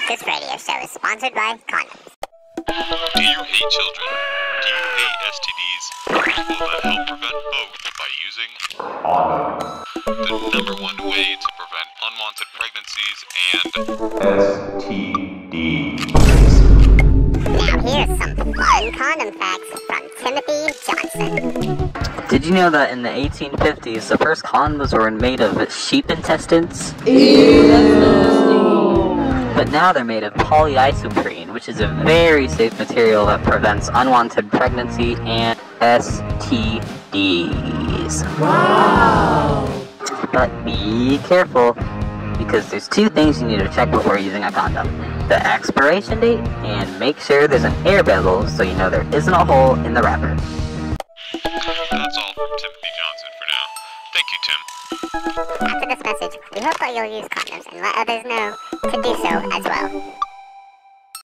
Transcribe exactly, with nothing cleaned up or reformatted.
This radio show is sponsored by Condoms. Do you hate children? Do you hate S T Ds? Well, then help prevent both by using condoms. The number one way to prevent unwanted pregnancies and S T Ds. Now here's some fun condom facts from Timothy Johnson. Did you know that in the eighteen fifties, the first condoms were made of sheep intestines? Ew, that's nasty. But now they're made of polyisoprene, which is a very safe material that prevents unwanted pregnancy and S T Ds. Wow! But be careful, because there's two things you need to check before using a condom. The expiration date, and make sure there's an air bubble so you know there isn't a hole in the wrapper. That's all from Timothy Johnson for now. Thank you, Tim. After this message, we hope that you'll use condoms and let others know to do so as well.